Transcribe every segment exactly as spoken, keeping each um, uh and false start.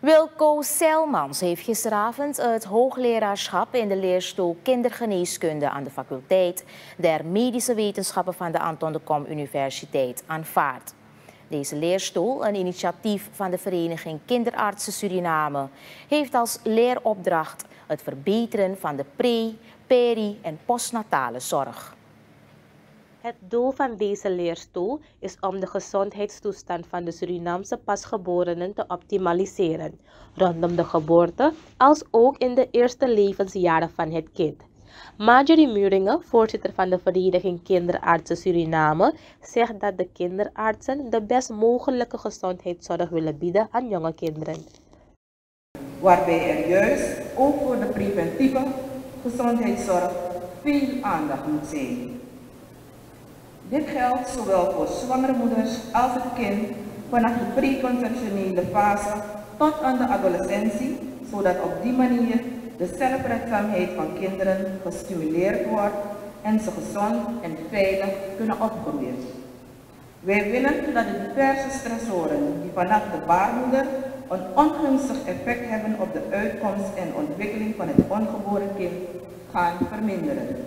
Wilco Selmans heeft gisteravond het hoogleraarschap in de leerstoel kindergeneeskunde aan de faculteit der Medische Wetenschappen van de Anton de Kom Universiteit aanvaard. Deze leerstoel, een initiatief van de Vereniging Kinderartsen Suriname, heeft als leeropdracht het verbeteren van de pre-, peri- en postnatale zorg. Het doel van deze leerstoel is om de gezondheidstoestand van de Surinaamse pasgeborenen te optimaliseren, rondom de geboorte, als ook in de eerste levensjaren van het kind. Marjorie Muringen, voorzitter van de Vereniging Kinderartsen Suriname, zegt dat de kinderartsen de best mogelijke gezondheidszorg willen bieden aan jonge kinderen. Waarbij er juist ook voor de preventieve gezondheidszorg veel aandacht moet zijn. Dit geldt zowel voor zwangere moeders als het kind vanaf de preconceptionele fase tot aan de adolescentie, zodat op die manier de zelfredzaamheid van kinderen gestimuleerd wordt en ze gezond en veilig kunnen opgroeien. Wij willen dat de diverse stressoren die vanaf de baarmoeder een ongunstig effect hebben op de uitkomst en ontwikkeling van het ongeboren kind gaan verminderen.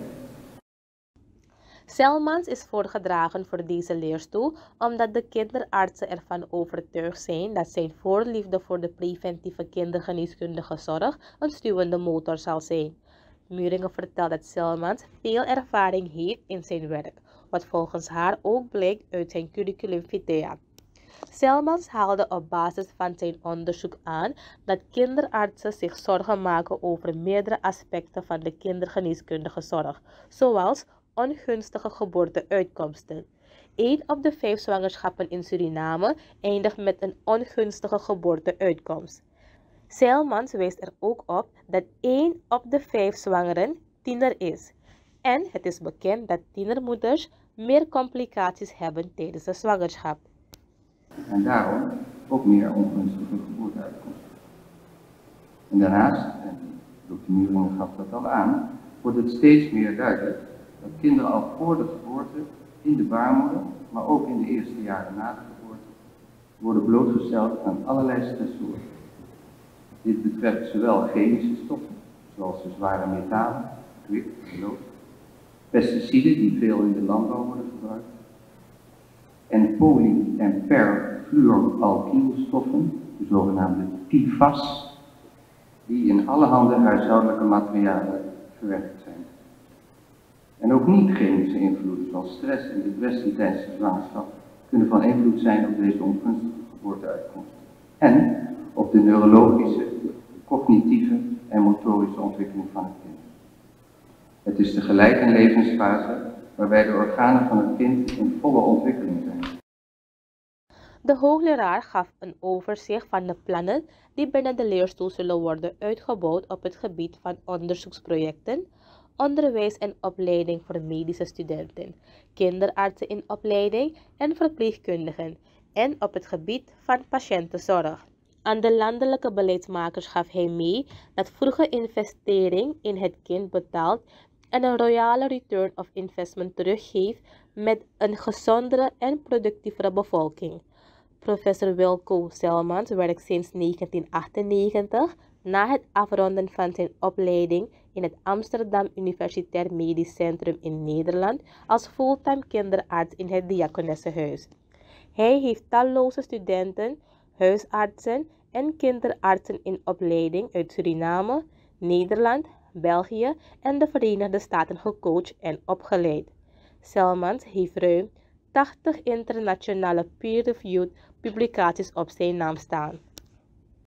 Selmans is voorgedragen voor deze leerstoel omdat de kinderartsen ervan overtuigd zijn dat zijn voorliefde voor de preventieve kindergeneeskundige zorg een stuwende motor zal zijn. Muringen vertelt dat Selmans veel ervaring heeft in zijn werk, wat volgens haar ook blijkt uit zijn curriculum vitae. Selmans haalde op basis van zijn onderzoek aan dat kinderartsen zich zorgen maken over meerdere aspecten van de kindergeneeskundige zorg, zoals ongunstige geboorteuitkomsten. Eén op de vijf zwangerschappen in Suriname eindigt met een ongunstige geboorteuitkomst. Selmans wijst er ook op dat één op de vijf zwangeren tiener is. En het is bekend dat tienermoeders meer complicaties hebben tijdens de zwangerschap. En daarom ook meer ongunstige geboorteuitkomsten. En daarnaast, en dokter Muringen gaf dat al aan, wordt het steeds meer duidelijk dat kinderen al voor de geboorte, in de baarmoeder, maar ook in de eerste jaren na de geboorte, worden blootgesteld aan allerlei stressoren. Dit betreft zowel chemische stoffen, zoals de zware metalen, kwik en lood, pesticiden die veel in de landbouw worden gebruikt, en poly- en perfluoralkylstoffen, de zogenaamde P F A S, die in allerhande huishoudelijke materialen verwerkt zijn. En ook niet-chemische invloeden, zoals stress en depressie tijdens de zwangerschap, kunnen van invloed zijn op deze ongunstige geboorteuitkomsten. En op de neurologische, cognitieve en motorische ontwikkeling van het kind. Het is tegelijk een levensfase waarbij de organen van het kind in volle ontwikkeling zijn. De hoogleraar gaf een overzicht van de plannen die binnen de leerstoel zullen worden uitgebouwd op het gebied van onderzoeksprojecten, onderwijs en opleiding voor medische studenten, kinderartsen in opleiding en verpleegkundigen en op het gebied van patiëntenzorg. Aan de landelijke beleidsmakers gaf hij mee dat vroege investering in het kind betaalt en een royale return of investment teruggeeft met een gezondere en productievere bevolking. Professor Wilco Selmans werkt sinds negentien achtennegentig na het afronden van zijn opleiding in het Amsterdam Universitair Medisch Centrum in Nederland als fulltime kinderarts in het Diakonessenhuis. Hij heeft talloze studenten, huisartsen en kinderartsen in opleiding uit Suriname, Nederland, België en de Verenigde Staten gecoacht en opgeleid. Selmans heeft ruim tachtig internationale peer-reviewed publicaties op zijn naam staan.